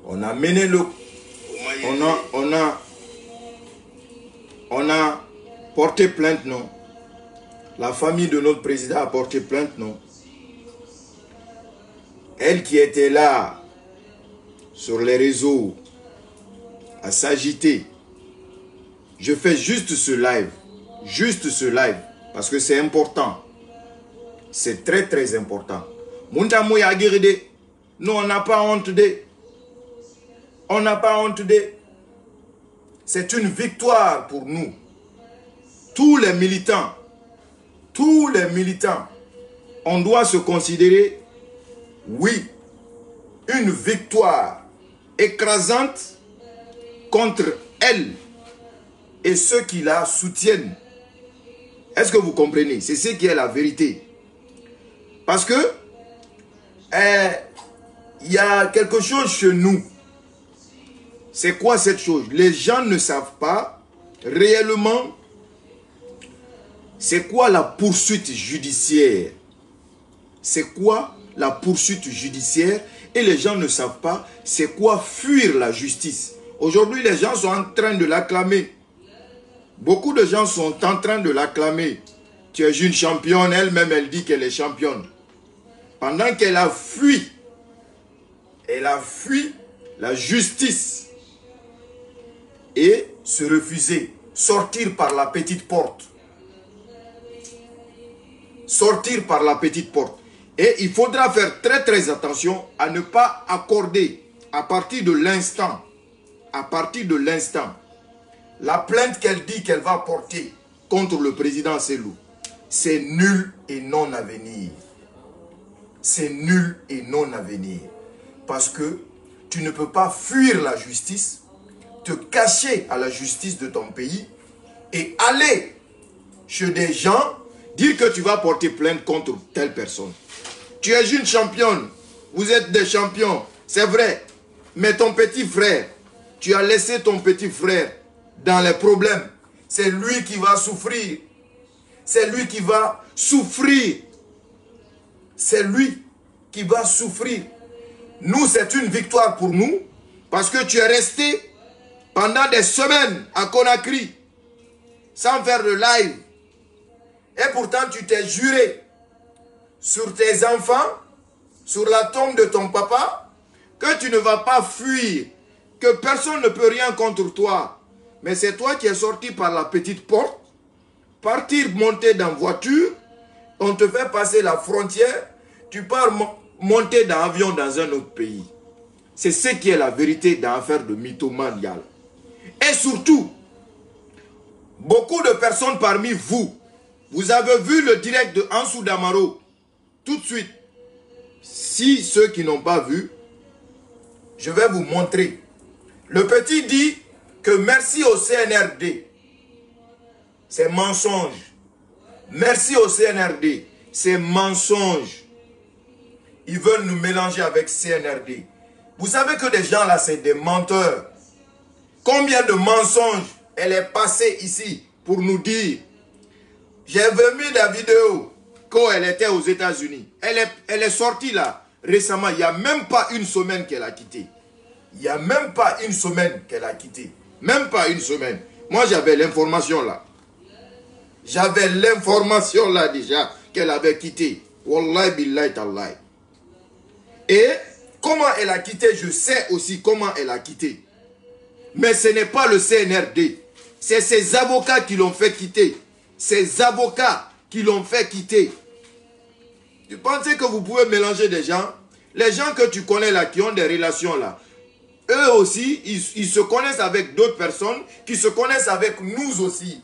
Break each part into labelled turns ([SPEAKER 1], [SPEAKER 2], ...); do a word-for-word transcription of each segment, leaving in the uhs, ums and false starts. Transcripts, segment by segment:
[SPEAKER 1] On a mené le... On a, on a, on a porté plainte, non? La famille de notre président a porté plainte, non? Elle qui était là, sur les réseaux, à s'agiter. Je fais juste ce live. Juste ce live. Parce que c'est important. C'est très très important. Nous, on n'a pas honte de. On n'a pas honte de. C'est une victoire pour nous. Tous les militants, tous les militants, on doit se considérer, oui, une victoire écrasante contre elle et ceux qui la soutiennent. Est-ce que vous comprenez? C'est ce qui est la vérité. Parce que eh, il y a quelque chose chez nous. C'est quoi cette chose? Les gens ne savent pas réellement c'est quoi la poursuite judiciaire. C'est quoi la poursuite judiciaire? Et les gens ne savent pas c'est quoi fuir la justice. Aujourd'hui, les gens sont en train de l'acclamer. Beaucoup de gens sont en train de l'acclamer. Tu es une championne, elle-même, elle dit qu'elle est championne. Pendant qu'elle a fui, elle a fui la justice et se refuser, sortir par la petite porte. Sortir par la petite porte. Et il faudra faire très très attention à ne pas accorder à partir de l'instant, à partir de l'instant, la plainte qu'elle dit qu'elle va porter contre le président Selou, c'est nul et non à venir. C'est nul et non à venir. Parce que tu ne peux pas fuir la justice, te cacher à la justice de ton pays et aller chez des gens, dire que tu vas porter plainte contre telle personne. Tu es une championne, vous êtes des champions, c'est vrai. Mais ton petit frère, tu as laissé ton petit frère dans les problèmes. C'est lui qui va souffrir. C'est lui qui va souffrir. C'est lui qui va souffrir. Nous, c'est une victoire pour nous parce que tu es resté pendant des semaines à Conakry sans faire de live. Et pourtant, tu t'es juré sur tes enfants, sur la tombe de ton papa, que tu ne vas pas fuir, que personne ne peut rien contre toi. Mais c'est toi qui es sorti par la petite porte, partir monter dans voiture, on te fait passer la frontière, tu pars monter dans avion dans un autre pays. C'est ce qui est la vérité dans l'affaire de mythomane. Et surtout, beaucoup de personnes parmi vous, vous avez vu le direct de Ansou Damaro, tout de suite. Si ceux qui n'ont pas vu, je vais vous montrer. Le petit dit que merci au C N R D. C'est mensonge. Merci au C N R D. C'est mensonge. Ils veulent nous mélanger avec C N R D. Vous savez que des gens là, c'est des menteurs. Combien de mensonges elle est passée ici pour nous dire. J'ai vu la vidéo quand elle était aux États-Unis. Elle est, elle est sortie là récemment. Il n'y a même pas une semaine qu'elle a quitté. Il n'y a même pas une semaine qu'elle a quitté. Même pas une semaine. Moi, j'avais l'information là. J'avais l'information là déjà qu'elle avait quitté. Wallahi billahi tallahi. Et comment elle a quitté, je sais aussi comment elle a quitté. Mais ce n'est pas le C N R D. C'est ses avocats qui l'ont fait quitter. Ses avocats qui l'ont fait quitter. Tu pensez que vous pouvez mélanger des gens? Les gens que tu connais là, qui ont des relations là, eux aussi, ils, ils se connaissent avec d'autres personnes qui se connaissent avec nous aussi.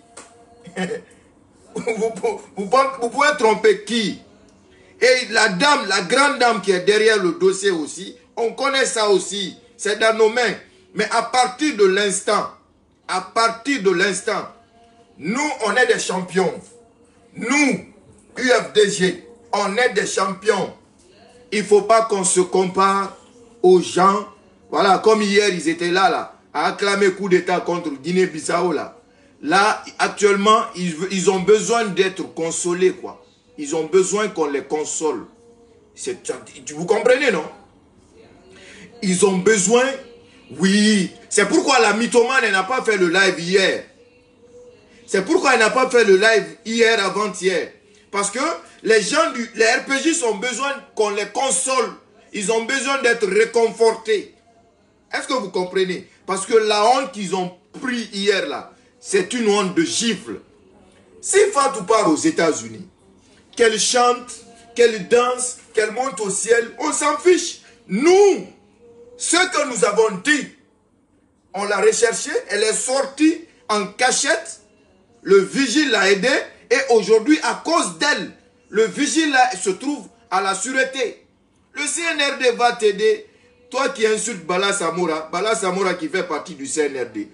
[SPEAKER 1] vous, vous, vous, vous pouvez tromper qui? Et la dame, la grande dame qui est derrière le dossier aussi, on connaît ça aussi. C'est dans nos mains. Mais à partir de l'instant, à partir de l'instant, nous, on est des champions. Nous, U F D G, on est des champions. Il ne faut pas qu'on se compare aux gens. Voilà, comme hier, ils étaient là, là, à acclamer coup d'État contre Guinée-Bissau, là. Là, actuellement, ils, ils ont besoin d'être consolés, quoi. Ils ont besoin qu'on les console. Vous comprenez, non? Ils ont besoin Oui, c'est pourquoi la mythomane n'a pas fait le live hier. C'est pourquoi elle n'a pas fait le live hier, avant-hier. Parce que les gens, du, les R P J ont besoin qu'on les console. Ils ont besoin d'être réconfortés. Est-ce que vous comprenez? Parce que la honte qu'ils ont pris hier là, c'est une honte de gifle. Si Fatou part aux États-Unis, qu'elle chante, qu'elle danse, qu'elle monte au ciel, on s'en fiche. Nous, ce que nous avons dit, on l'a recherché, elle est sortie en cachette, le vigile l'a aidé, et aujourd'hui, à cause d'elle, le vigile là, se trouve à la sûreté. Le C N R D va t'aider. Toi qui insultes Bala Samora, Bala Samora qui fait partie du C N R D.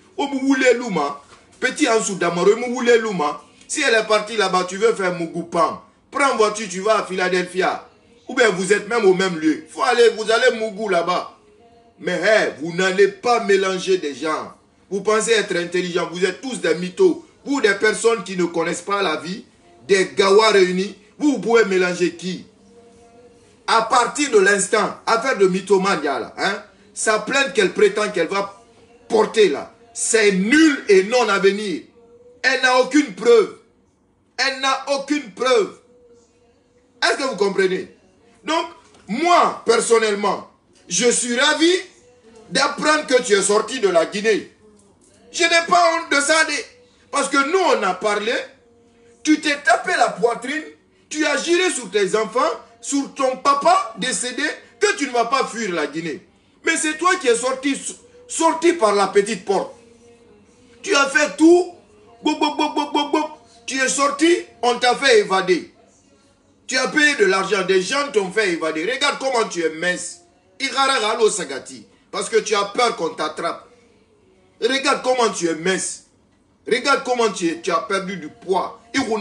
[SPEAKER 1] Petit Ansou Damaro, si elle est partie là-bas, tu veux faire Mougoupan. Prends voiture, tu vas à Philadelphia. Ou bien vous êtes même au même lieu. Faut aller, vous allez Mougou là-bas. Mais hey, vous n'allez pas mélanger des gens. Vous pensez être intelligent, vous êtes tous des mythos. Vous, des personnes qui ne connaissent pas la vie, des gawas réunis, vous, vous pouvez mélanger qui? À partir de l'instant, affaire de mythomane, là, hein, sa plainte qu'elle prétend qu'elle va porter là, c'est nul et non à venir. Elle n'a aucune preuve. Elle n'a aucune preuve. Est-ce que vous comprenez? Donc, moi, personnellement, je suis ravi d'apprendre que tu es sorti de la Guinée. Je n'ai pas honte de ça. Parce que nous, on a parlé, tu t'es tapé la poitrine, tu as juré sur tes enfants, sur ton papa décédé, que tu ne vas pas fuir la Guinée. Mais c'est toi qui es sorti, sorti par la petite porte. Tu as fait tout, bop, bop, bop, bop, bop, bop. Tu es sorti, on t'a fait évader. Tu as payé de l'argent, des gens t'ont fait évader. Regarde comment tu es mince. Parce que tu as peur qu'on t'attrape. Regarde comment tu es mince. Regarde comment tu, es, tu as perdu du poids.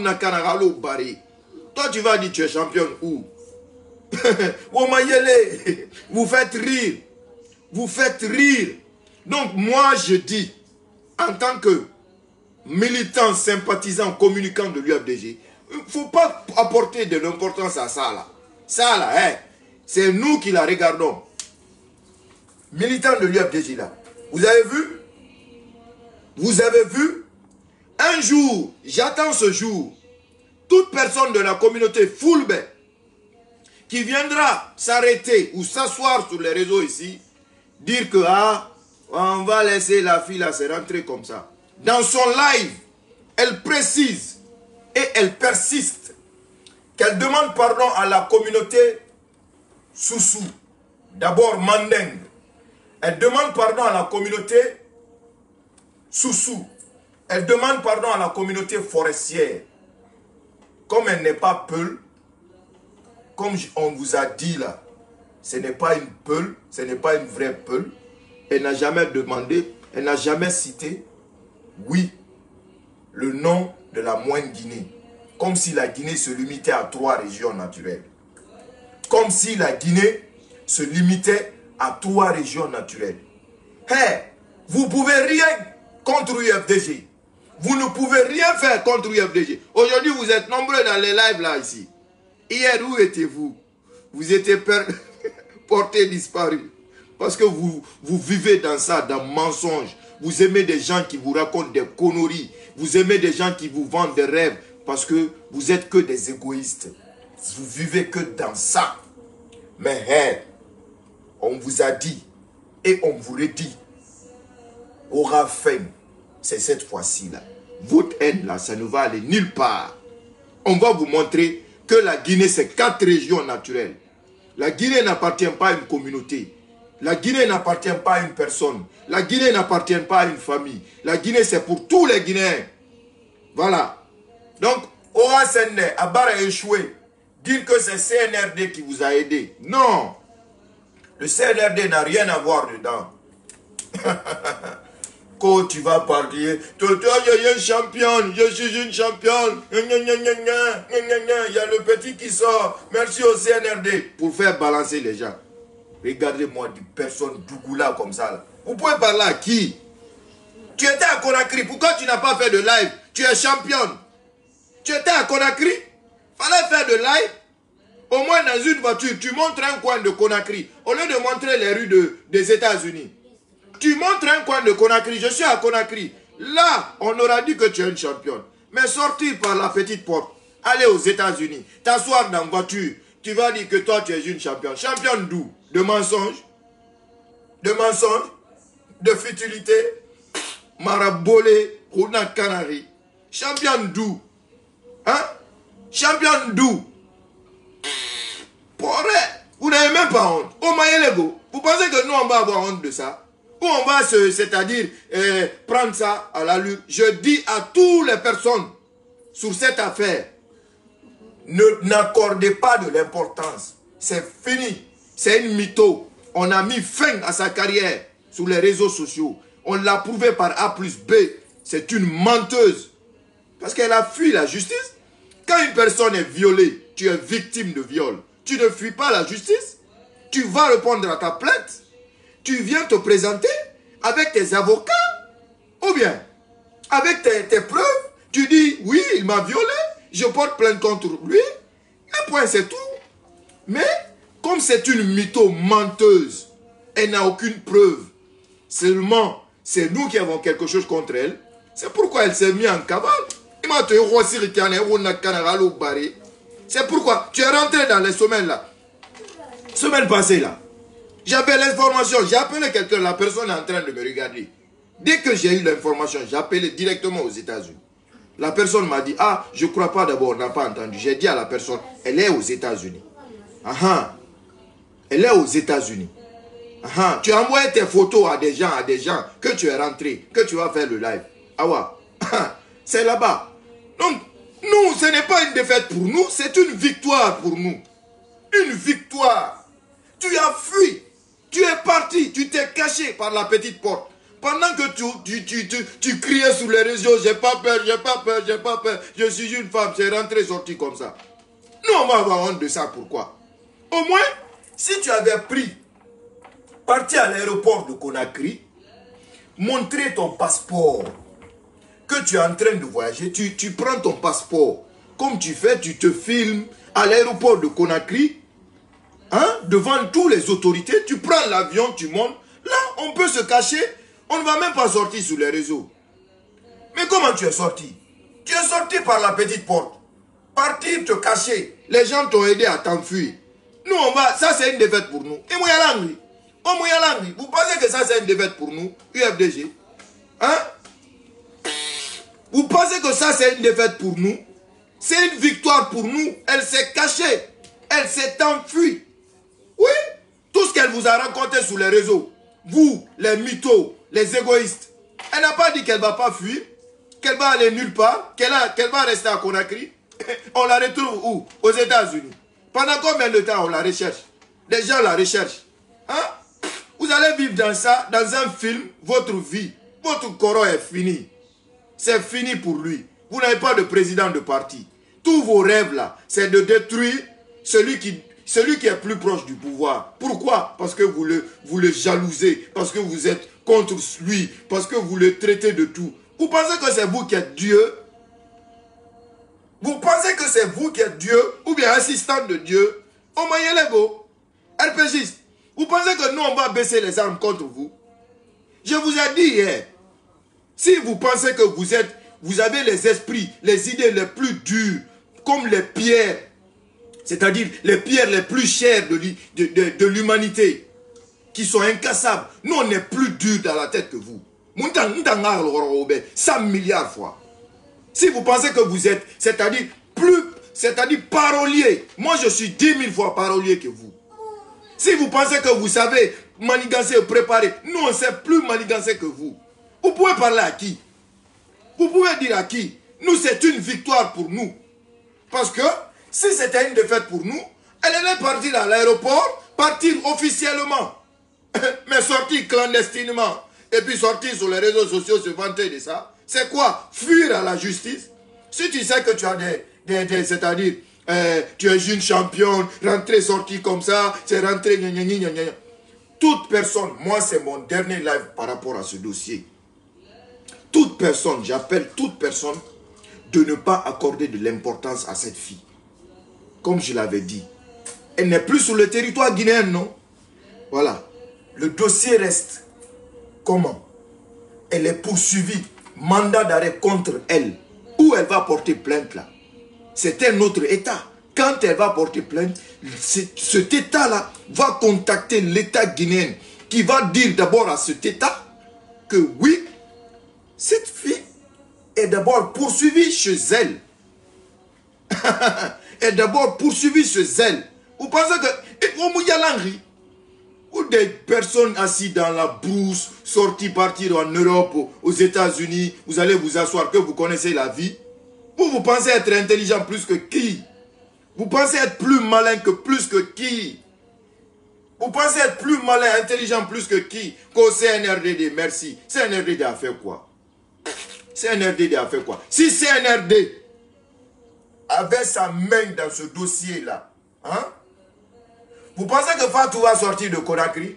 [SPEAKER 1] Toi, tu vas dire tu es championne où? Vous faites rire. Vous faites rire. Donc, moi, je dis, en tant que militant, sympathisant, communicant de l'U F D G, il ne faut pas apporter de l'importance à ça, là. Ça, là, hein, c'est nous qui la regardons. Militant de l'U F D G, là. Vous avez vu? Vous avez vu? Un jour, j'attends ce jour, toute personne de la communauté Fulbe qui viendra s'arrêter ou s'asseoir sur les réseaux ici, dire que ah, on va laisser la fille là se rentrer comme ça. Dans son live, elle précise et elle persiste qu'elle demande pardon à la communauté Soussou, d'abord Mandeng. Elle demande pardon à la communauté Soussou. Elle demande pardon à la communauté forestière. Comme elle n'est pas Peul, comme on vous a dit là, ce n'est pas une Peul, ce n'est pas une vraie Peul. Elle n'a jamais demandé, elle n'a jamais cité, oui, le nom de la moindre Guinée. Comme si la Guinée se limitait à trois régions naturelles. Comme si la Guinée se limitait à trois régions naturelles. Hé, hey, vous pouvez rien contre U F D G. Vous ne pouvez rien faire contre U F D G. Aujourd'hui, vous êtes nombreux dans les lives là, ici. Hier, où étiez-vous? Vous étiez portés disparus. Parce que vous, vous vivez dans ça, dans mensonge. Vous aimez des gens qui vous racontent des conneries. Vous aimez des gens qui vous vendent des rêves. Parce que vous êtes que des égoïstes. Vous vivez que dans ça. Mais hey, on vous a dit et on vous redit. Aura fin. C'est cette fois-ci là. Votre haine là, ça ne va aller nulle part. On va vous montrer que la Guinée, c'est quatre régions naturelles. La Guinée n'appartient pas à une communauté. La Guinée n'appartient pas à une personne. La Guinée n'appartient pas à une famille. La Guinée, c'est pour tous les Guinéens. Voilà. Donc, Ora Senne, Abar a échoué. Dire que c'est C N R D qui vous a aidé. Non. Le C N R D n'a rien à voir dedans. Quand tu vas parler, toi, je suis une championne, je suis une championne. Il y a le petit qui sort. Merci au C N R D. Pour faire balancer les gens. Regardez-moi des personnes dougoula comme ça. Là. Vous pouvez parler à qui? Tu étais à Conakry. Pourquoi tu n'as pas fait de live? Tu es championne. Tu étais à Conakry. Fallait faire de live. Au moins dans une voiture, tu montres un coin de Conakry. Au lieu de montrer les rues de, des États-Unis. Tu montres un coin de Conakry, je suis à Conakry. Là, on aura dit que tu es une championne. Mais sortir par la petite porte, aller aux États-Unis, t'asseoir dans la voiture, tu vas dire que toi tu es une championne. Championne d'où? De mensonges? De mensonges? De futilité? Marabolé, Rouna Canary. Championne d'où? Hein? Championne d'où? Pour vrai, vous n'avez même pas honte. Au Mayelego, vous pensez que nous on va avoir honte de ça? Ou on va se, c'est-à-dire, euh, prendre ça à la lutte? Je dis à toutes les personnes sur cette affaire, ne n'accordez pas de l'importance. C'est fini. C'est une mytho. On a mis fin à sa carrière sur les réseaux sociaux. On l'a prouvé par A plus B. C'est une menteuse. Parce qu'elle a fui la justice. Quand une personne est violée, tu es victime de viol. Tu ne fuis pas la justice. Tu vas répondre à ta plainte. Tu viens te présenter avec tes avocats. Ou bien, avec tes, tes preuves. Tu dis, oui, il m'a violé. Je porte plainte contre lui. Un point, c'est tout. Mais, comme c'est une mytho menteuse, elle n'a aucune preuve. Seulement, c'est nous qui avons quelque chose contre elle. C'est pourquoi elle s'est mise en cavale. C'est pourquoi tu es rentré dans les semaines là. Semaine passée là. J'avais l'information. J'ai appelé quelqu'un. La personne est en train de me regarder. Dès que j'ai eu l'information, j'ai appelé directement aux États-Unis. La personne m'a dit, ah, je ne crois pas d'abord, on n'a pas entendu. J'ai dit à la personne, elle est aux États-Unis. Ah ah. Elle est aux États-Unis. Ah ah. Tu as envoyé tes photos à des gens, à des gens, que tu es rentré, que tu vas faire le live. Ah ouais. C'est là-bas. Donc, nous, ce n'est pas une défaite pour nous, c'est une victoire pour nous. Une victoire. Tu as fui. Tu es parti. Tu t'es caché par la petite porte. Pendant que tu, tu, tu, tu, tu criais sur les réseaux, j'ai pas peur, j'ai pas peur, j'ai pas peur, je suis une femme, c'est rentré, sorti comme ça. Nous, on va avoir honte de ça, pourquoi? Au moins, si tu avais pris, parti à l'aéroport de Conakry, montrer ton passeport, que tu es en train de voyager, tu, tu prends ton passeport, comme tu fais, tu te filmes à l'aéroport de Conakry, hein, devant toutes les autorités, tu prends l'avion, tu montes, là, on peut se cacher. On ne va même pas sortir sur les réseaux. Mais comment tu es sorti? Tu es sorti par la petite porte. Partir te cacher. Les gens t'ont aidé à t'enfuir. Nous, on va... Ça, c'est une défaite pour nous. Et Mouyalangri. Oh, Mouyalangri. Vous pensez que ça, c'est une défaite pour nous? U F D G. Hein? Vous pensez que ça, c'est une défaite pour nous? C'est une victoire pour nous. Elle s'est cachée. Elle s'est enfuie. Oui? Tout ce qu'elle vous a raconté sur les réseaux. Vous, les mythos, les égoïstes. Elle n'a pas dit qu'elle ne va pas fuir, qu'elle va aller nulle part, qu'elle qu'elle va rester à Conakry. On la retrouve où? Aux États-Unis. Pendant combien de temps on la recherche? Les gens la recherchent. Hein? Vous allez vivre dans ça, dans un film, votre vie. Votre corps est fini. C'est fini pour lui. Vous n'avez pas de président de parti. Tous vos rêves là, c'est de détruire celui qui... Celui qui est plus proche du pouvoir. Pourquoi? Parce que vous le, vous le jalousez. Parce que vous êtes contre lui. Parce que vous le traitez de tout. Vous pensez que c'est vous qui êtes Dieu? Vous pensez que c'est vous qui êtes Dieu? Ou bien assistant de Dieu? Oh Mayelego, R P Giste. Vous pensez que nous on va baisser les armes contre vous? Je vous ai dit hier. Si vous pensez que vous êtes, vous avez les esprits, les idées les plus dures, comme les pierres, c'est-à-dire les pierres les plus chères de, de, de, de l'humanité, qui sont incassables. Nous, on est plus durs dans la tête que vous. cent milliards fois. Si vous pensez que vous êtes, c'est-à-dire plus, c'est-à-dire parolier, moi je suis dix mille fois parolier que vous. Si vous pensez que vous savez manigancer ou préparer, nous on sait plus manigancer que vous. Vous pouvez parler à qui? Vous pouvez dire à qui? Nous, c'est une victoire pour nous. Parce que, si c'était une défaite pour nous, elle allait partir à l'aéroport, partir officiellement, mais sortir clandestinement, et puis sortir sur les réseaux sociaux, se vanter de ça. C'est quoi? Fuir à la justice. Si tu sais que tu as des, des, des c'est-à-dire, euh, tu es une championne, rentrer, sortir comme ça, c'est rentrer, gna gna gna gna gna. Toute personne, moi c'est mon dernier live par rapport à ce dossier. Toute personne, j'appelle toute personne, de ne pas accorder de l'importance à cette fille. Comme je l'avais dit, elle n'est plus sur le territoire guinéen, non? Voilà. Le dossier reste. Comment? Elle est poursuivie, mandat d'arrêt contre elle. Où elle va porter plainte là? C'est un autre État. Quand elle va porter plainte, cet État-là va contacter l'État guinéen qui va dire d'abord à cet État que oui, cette fille est d'abord poursuivie chez elle. est d'abord poursuivie chez elle. Vous pensez que... Ou des personnes assises dans la brousse, sorties partir en Europe, aux États-Unis, vous allez vous asseoir que vous connaissez la vie. Vous, vous pensez être intelligent plus que qui? Vous pensez être plus malin que plus que qui? Vous pensez être plus malin, intelligent plus que qui? Qu'au C N R D D, merci. C N R D D a fait quoi? C N R D D a fait quoi? Si C N R D avait sa main dans ce dossier-là, hein? Vous pensez que Fatou va sortir de Conakry?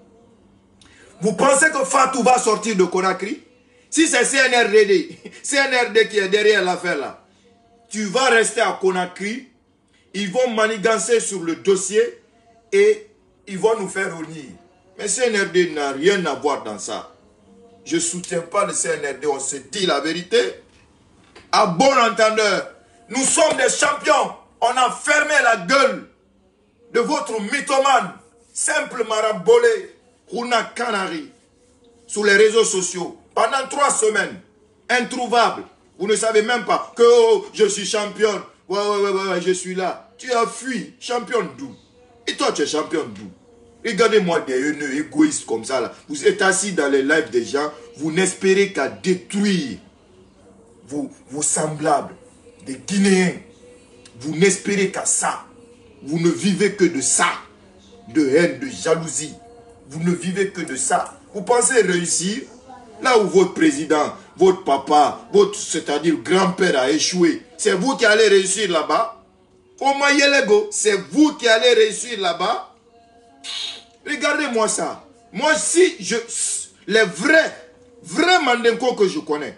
[SPEAKER 1] Vous pensez que Fatou va sortir de Conakry? Si c'est C N R D D, C N R D qui est derrière l'affaire là, tu vas rester à Conakry, ils vont manigancer sur le dossier et ils vont nous faire unir. Mais C N R D n'a rien à voir dans ça. Je ne soutiens pas le C N R D, on se dit la vérité. À bon entendeur, nous sommes des champions. On a fermé la gueule de votre mythomane, simple marabolé, Runa Canary, sur les réseaux sociaux, pendant trois semaines, introuvable. Vous ne savez même pas que oh, je suis championne, ouais, ouais, ouais, ouais, je suis là. Tu as fui, championne d'où? Et toi, tu es championne d'où? Regardez-moi des haineux égoïstes comme ça, là. Vous êtes assis dans les lives des gens, vous n'espérez qu'à détruire vos, vos semblables, des Guinéens. Vous n'espérez qu'à ça. Vous ne vivez que de ça, de haine, de jalousie. Vous ne vivez que de ça. Vous pensez réussir là où votre président, votre papa, votre, c'est-à-dire grand-père a échoué. C'est vous qui allez réussir là-bas. Au Mayelego, c'est vous qui allez réussir là-bas. Regardez-moi ça. Moi, si je... Les vrais, vrais Mandenko que je connais,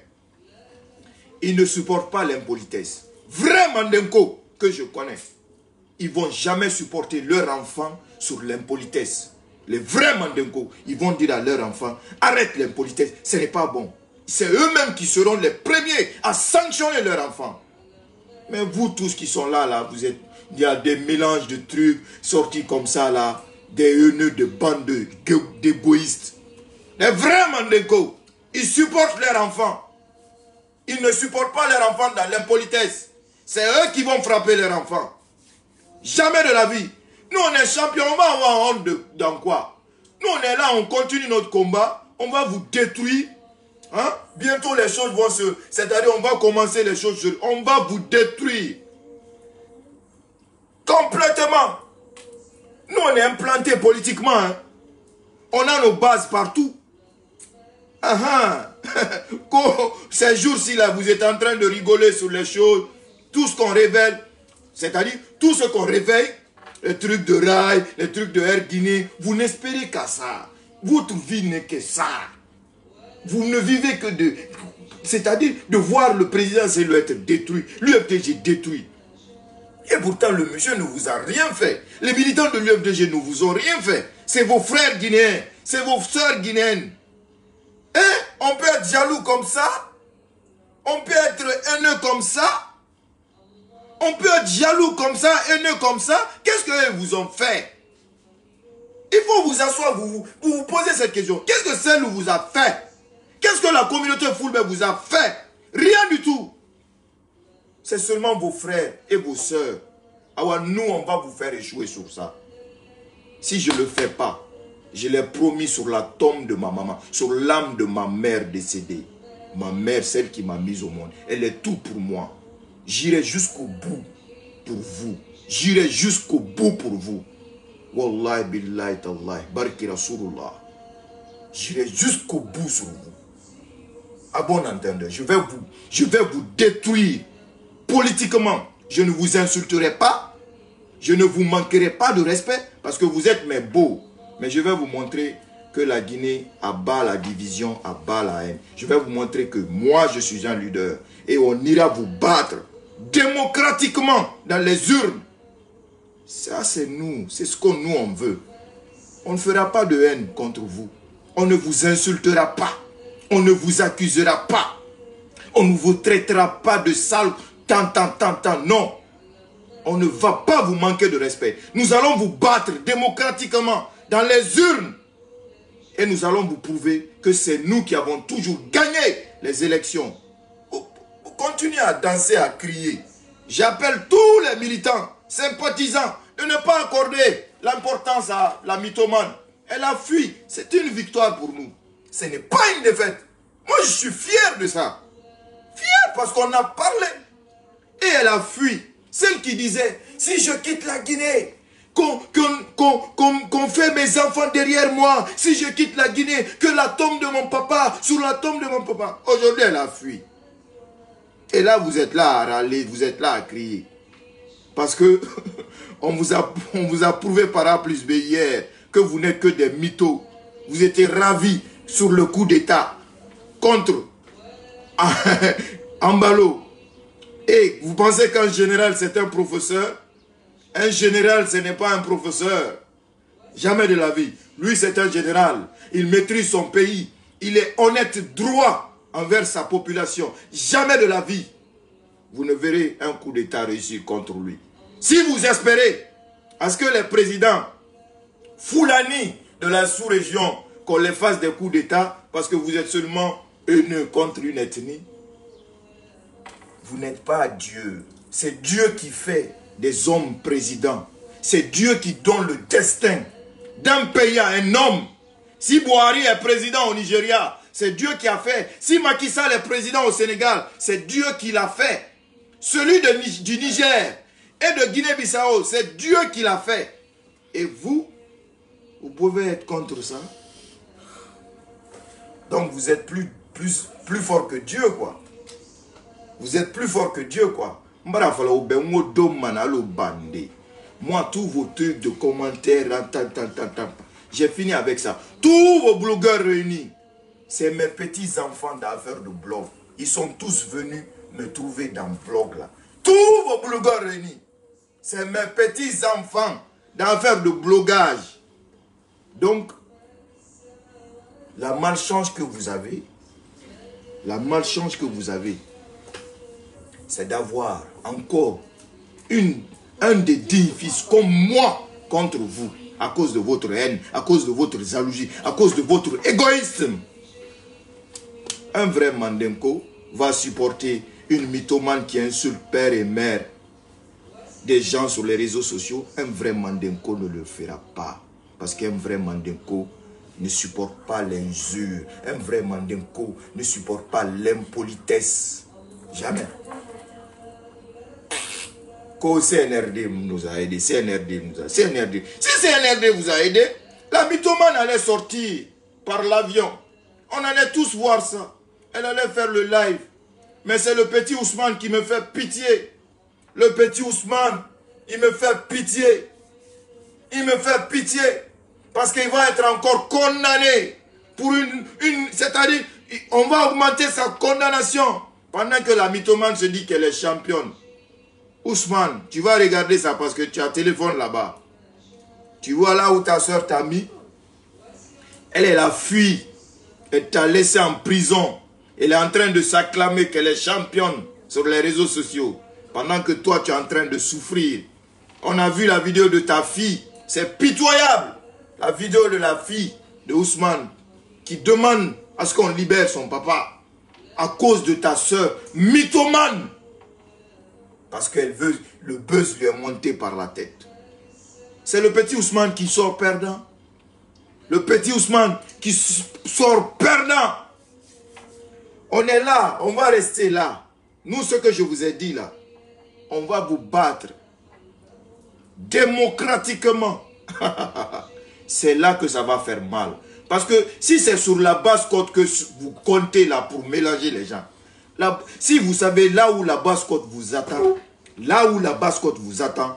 [SPEAKER 1] ils ne supportent pas l'impolitesse. Vrais Mandenko que je connais, ils ne vont jamais supporter leur enfant sur l'impolitesse. Les vrais Mandenko, ils vont dire à leur enfant, arrête l'impolitesse, ce n'est pas bon. C'est eux-mêmes qui seront les premiers à sanctionner leur enfant. Mais vous tous qui sont là, là, vous êtes, il y a des mélanges de trucs sortis comme ça, là, des haineux de bandes d'égoïstes. Les vrais Mandenko, ils supportent leur enfant. Ils ne supportent pas leur enfant dans l'impolitesse. C'est eux qui vont frapper leur enfant. Jamais de la vie. Nous, on est champions, on va avoir honte de, dans quoi? Nous, on est là, on continue notre combat, on va vous détruire. Hein? Bientôt, les choses vont se... C'est-à-dire, on va commencer les choses, on va vous détruire. Complètement. Nous, on est implantés politiquement. Hein? On a nos bases partout. Ah, ah. Ces jours-ci, là, vous êtes en train de rigoler sur les choses. Tout ce qu'on révèle, c'est-à-dire, tout ce qu'on réveille, les trucs de rail, les trucs de Air Guinée, vous n'espérez qu'à ça. Votre vie n'est que ça. Vous ne vivez que de... C'est-à-dire, de voir le président Zelou être détruit. L'U F D G détruit. Et pourtant, le monsieur ne vous a rien fait. Les militants de l'U F D G ne vous ont rien fait. C'est vos frères guinéens. C'est vos sœurs guinéennes. Hein? On peut être jaloux comme ça? On peut être haineux comme ça? On peut être jaloux comme ça, haineux comme ça? Qu'est-ce qu'ils vous ont fait? Il faut vous asseoir, vous vous, vous, vous posez cette question. Qu'est-ce que Zelou vous a fait? Qu'est-ce que la communauté Fulbe vous a fait? Rien du tout. C'est seulement vos frères et vos sœurs. Alors nous, on va vous faire échouer sur ça. Si je ne le fais pas, je l'ai promis sur la tombe de ma maman, sur l'âme de ma mère décédée. Ma mère, celle qui m'a mise au monde, elle est tout pour moi. J'irai jusqu'au bout pour vous. J'irai jusqu'au bout pour vous. Wallahi billahi tallahi, barki rasulullah. J'irai jusqu'au bout sur vous. À bon entendeur, je vais vous, je vais vous détruire politiquement. Je ne vous insulterai pas. Je ne vous manquerai pas de respect parce que vous êtes mes beaux. Mais je vais vous montrer que la Guinée abat la division, abat la haine. Je vais vous montrer que moi, je suis un leader. Et on ira vous battre démocratiquement dans les urnes. Ça, c'est nous. C'est ce que nous, on veut. On ne fera pas de haine contre vous. On ne vous insultera pas. On ne vous accusera pas. On ne vous traitera pas de sale tant, tant, tant, tant. Non. On ne va pas vous manquer de respect. Nous allons vous battre démocratiquement dans les urnes. Et nous allons vous prouver que c'est nous qui avons toujours gagné les élections. Continuez à danser, à crier. J'appelle tous les militants, sympathisants, de ne pas accorder l'importance à la mythomane. Elle a fui. C'est une victoire pour nous. Ce n'est pas une défaite. Moi, je suis fier de ça. Fier parce qu'on a parlé. Et elle a fui. Celle qui disait, si je quitte la Guinée, qu'on qu'on, qu'on, qu'on fait mes enfants derrière moi, si je quitte la Guinée, que la tombe de mon papa, sur la tombe de mon papa. Aujourd'hui, elle a fui. Et là, vous êtes là à râler, vous êtes là à crier. Parce que on vous a, on vous a prouvé par A plus B hier que vous n'êtes que des mythos. Vous étiez ravis sur le coup d'État contre Ambalo. Et vous pensez qu'un général, c'est un professeur? Un général, ce n'est pas un professeur. Jamais de la vie. Lui, c'est un général. Il maîtrise son pays. Il est honnête, droit envers sa population. Jamais de la vie, vous ne verrez un coup d'État réussir contre lui. Si vous espérez à ce que les présidents Foulani de la sous-région, qu'on les fasse des coups d'État parce que vous êtes seulement haineux contre une ethnie, vous n'êtes pas Dieu. C'est Dieu qui fait des hommes présidents. C'est Dieu qui donne le destin d'un pays à un homme. Si Buhari est président au Nigeria, c'est Dieu qui a fait. Si Macky Sall est président au Sénégal, c'est Dieu qui l'a fait. Celui de, du Niger et de Guinée-Bissau, c'est Dieu qui l'a fait. Et vous, vous pouvez être contre ça. Donc vous êtes plus, plus, plus fort que Dieu, quoi. Vous êtes plus fort que Dieu, quoi. Moi, tous vos trucs de commentaires, j'ai fini avec ça. Tous vos blogueurs réunis, c'est mes petits-enfants d'affaires de blog. Ils sont tous venus me trouver dans le blog, là. Tous vos blogueurs réunis, c'est mes petits-enfants d'affaires de blogage. Donc, la malchance que vous avez, la malchance que vous avez, c'est d'avoir encore une, un des dix fils comme moi contre vous, à cause de votre haine, à cause de votre jalousie, à cause de votre égoïsme. Un vrai Mandenko va supporter une mythomane qui insulte père et mère des gens sur les réseaux sociaux. Un vrai Mandenko ne le fera pas. Parce qu'un vrai Mandenko ne supporte pas l'injure. Un vrai Mandenko ne supporte pas l'impolitesse. Jamais. Qu'au C N R D nous a aidé. C N R D nous a C N R D. Si C N R D vous a aidé, la mythomane allait sortir par l'avion. On allait tous voir ça. Elle allait faire le live. Mais c'est le petit Ousmane qui me fait pitié. Le petit Ousmane, il me fait pitié. Il me fait pitié. Parce qu'il va être encore condamné pour une... une c'est-à-dire, on va augmenter sa condamnation. Pendant que la mythomane se dit qu'elle est championne. Ousmane, tu vas regarder ça parce que tu as téléphone là-bas. Tu vois là où ta soeur t'a mis. Elle, elle a fui. Elle t'a laissé en prison. Elle est en train de s'acclamer qu'elle est championne sur les réseaux sociaux. Pendant que toi, tu es en train de souffrir. On a vu la vidéo de ta fille. C'est pitoyable. La vidéo de la fille de Ousmane qui demande à ce qu'on libère son papa à cause de ta soeur mythomane. Parce qu'elle veut, le buzz lui est monté par la tête. C'est le petit Ousmane qui sort perdant. Le petit Ousmane qui sort perdant. On est là, on va rester là. Nous, ce que je vous ai dit là, on va vous battre démocratiquement. C'est là que ça va faire mal. Parce que si c'est sur la basse-côte que vous comptez là pour mélanger les gens, là, si vous savez là où la basse-côte vous attend, là où la basse-côte vous attend,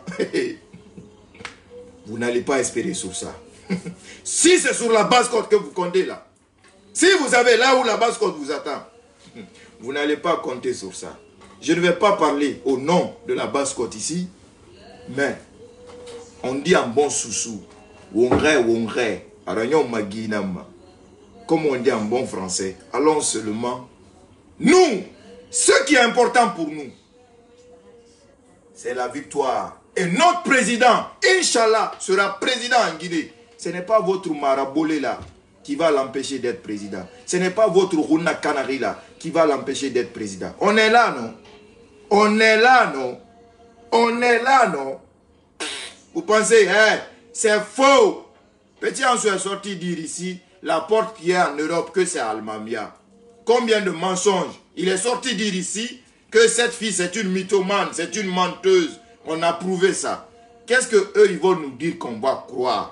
[SPEAKER 1] vous n'allez pas espérer sur ça. Si c'est sur la basse-côte que vous comptez là, si vous savez là où la basse-côte vous attend, vous n'allez pas compter sur ça. Je ne vais pas parler au nom de la basse-côte ici, mais on dit en bon sous-sous, Wongre, Wongre, Aragnon Maginama. comme on dit en bon français, allons seulement, nous, ce qui est important pour nous, c'est la victoire. Et notre président, Inch'Allah, sera président en Guinée. Ce n'est pas votre marabolé là qui va l'empêcher d'être président. Ce n'est pas votre Runa Kanari là qui va l'empêcher d'être président. On est là, non? On est là, non? On est là, non? Vous pensez, hein, c'est faux. Petit Anso est sorti dire ici, la porte qui est en Europe, que c'est Almamia. Combien de mensonges? Il est sorti dire ici que cette fille c'est une mythomane, c'est une menteuse. On a prouvé ça. Qu'est-ce que eux ils vont nous dire qu'on va croire?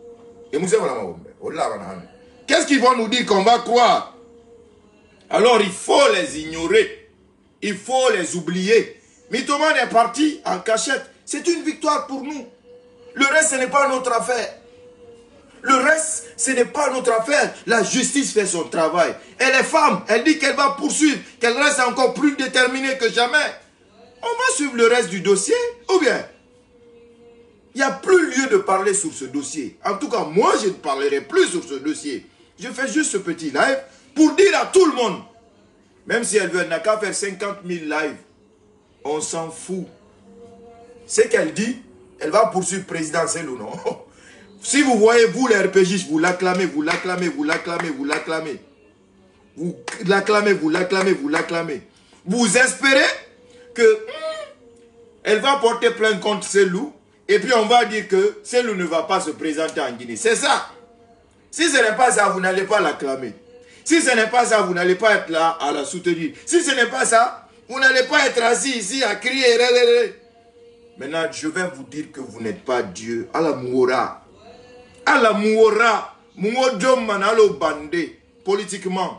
[SPEAKER 1] Qu'est-ce qu'ils vont nous dire qu'on va croire? Alors il faut les ignorer. Il faut les oublier. Mythomane est parti en cachette. C'est une victoire pour nous. Le reste, ce n'est pas notre affaire. Le reste, ce n'est pas notre affaire. La justice fait son travail. Et les femmes, elle dit qu'elle va poursuivre, qu'elle reste encore plus déterminée que jamais. On va suivre le reste du dossier, ou bien il n'y a plus lieu de parler sur ce dossier. En tout cas, moi, je ne parlerai plus sur ce dossier. Je fais juste ce petit live pour dire à tout le monde, même si elle veut, elle n'a qu'à faire cinquante mille lives, on s'en fout. Ce qu'elle dit, elle va poursuivre présidentielle ou non. Si vous voyez, vous les R P J, vous l'acclamez, vous l'acclamez, vous l'acclamez, vous l'acclamez. Vous l'acclamez, vous l'acclamez, vous l'acclamez. Vous espérez que elle va porter plainte contre Selou et puis on va dire que Selou ne va pas se présenter en Guinée. C'est ça. Si ce n'est pas ça, vous n'allez pas l'acclamer. Si ce n'est pas ça, vous n'allez pas être là à la soutenir. Si ce n'est pas ça, vous n'allez pas être assis ici à crier. Maintenant, je vais vous dire que vous n'êtes pas Dieu. À la Moura. À la Moura. Moudjom Manalo Bandé. Politiquement.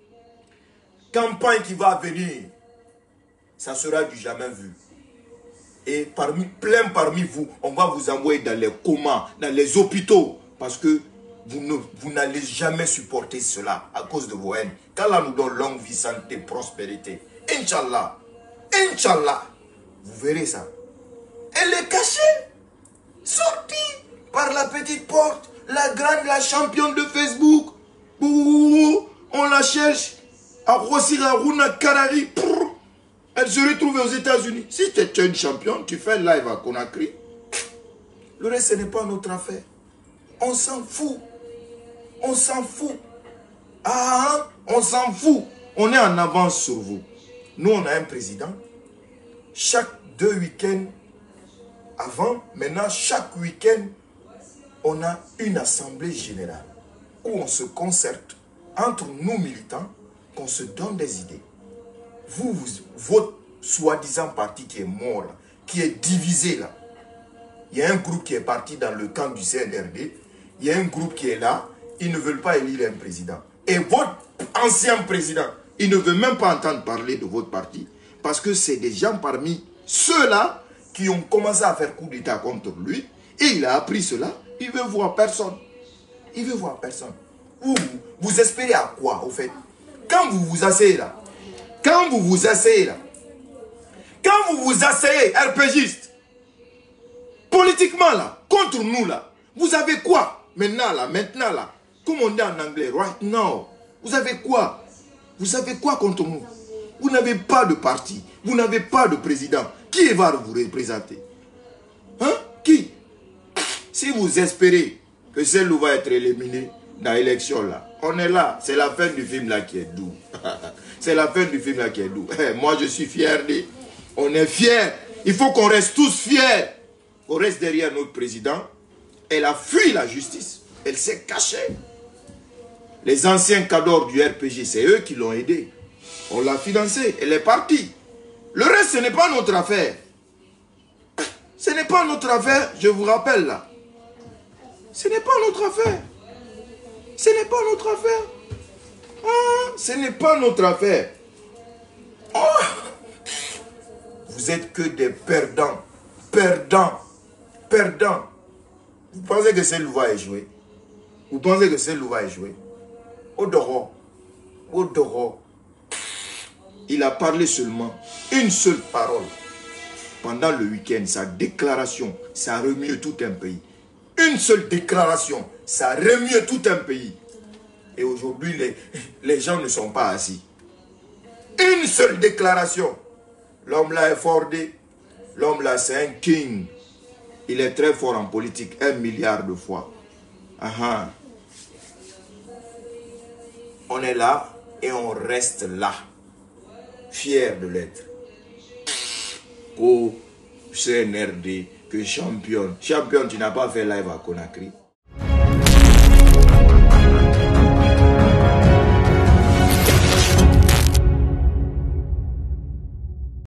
[SPEAKER 1] Campagne qui va venir. Ça sera du jamais vu. Et parmi, plein parmi vous, on va vous envoyer dans les comas, dans les hôpitaux. Parce que vous ne, vous n'allez jamais supporter cela à cause de vos haines. Qu'Allah nous donne longue vie, santé, prospérité. Inch'Allah. Inch'Allah. Vous verrez ça. Elle est cachée. Sortie par la petite porte. La grande, la championne de Facebook. Ouh, on la cherche. À Rosira-Runa Karari. Elle se retrouve aux États-Unis. Si tu es une championne, tu fais live à Conakry. Le reste, ce n'est pas notre affaire. On s'en fout. On s'en fout. Ah, on s'en fout. On est en avance sur vous. Nous, on a un président. Chaque deux week-ends avant, maintenant, chaque week-end, on a une assemblée générale où on se concerte entre nous militants, qu'on se donne des idées. Vous, vous votre soi-disant parti qui est mort, là, qui est divisé là. Il y a un groupe qui est parti dans le camp du C N R D. Il y a un groupe qui est là. Ils ne veulent pas élire un président. Et votre ancien président, il ne veut même pas entendre parler de votre parti. Parce que c'est des gens parmi ceux-là qui ont commencé à faire coup d'état contre lui. Et il a appris cela. Il veut voir personne. Il veut voir personne. Vous, vous espérez à quoi, au fait? Quand vous vous asseyez là, quand vous vous asseyez là, quand vous vous asseyez, RPGiste, politiquement là, contre nous là, vous avez quoi? Maintenant là, maintenant là, comme on dit en anglais, right now, vous avez quoi? Vous avez quoi contre nous? Vous n'avez pas de parti, vous n'avez pas de président. Qui va vous représenter? Hein? Qui? Si vous espérez que Selou va être éliminé dans l'élection là, on est là. C'est la fin du film là qui est doux. C'est la fin du film là qui est doux. Moi je suis fier de... On est fiers. Il faut qu'on reste tous fiers. On reste derrière notre président. Elle a fui la justice. Elle s'est cachée. Les anciens cadors du R P G, c'est eux qui l'ont aidé. On l'a financé. Elle est partie. Le reste, ce n'est pas notre affaire. Ce n'est pas notre affaire, je vous rappelle là. Ce n'est pas notre affaire. Ce n'est pas notre affaire. Ah, ce n'est pas notre affaire. Oh. Vous êtes que des perdants. Perdants. Perdants. Vous pensez que Selou va échouer? Vous pensez que Selou va échouer? Odoro. Odoro. Il a parlé seulement une seule parole. Pendant le week-end, sa déclaration, ça remue tout un pays. Une seule déclaration, ça remue tout un pays. Et aujourd'hui, les, les gens ne sont pas assis. Une seule déclaration. L'homme là est fordé. L'homme là, c'est un king. Il est très fort en politique, un milliard de fois. Aha. On est là et on reste là. Fier de l'être. Oh, C N R D, que champion. Champion, tu n'as pas fait live à Conakry.